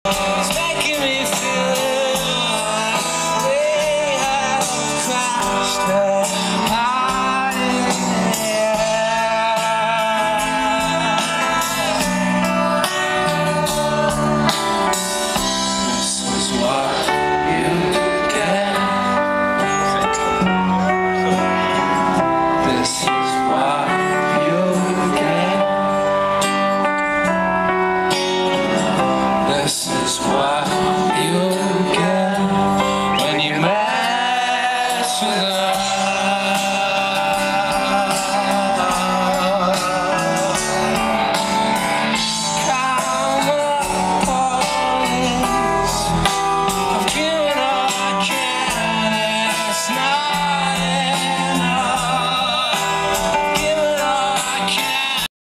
It's making me feel like we have crashed her heart in the air. This is what you get. This is what you get. This is what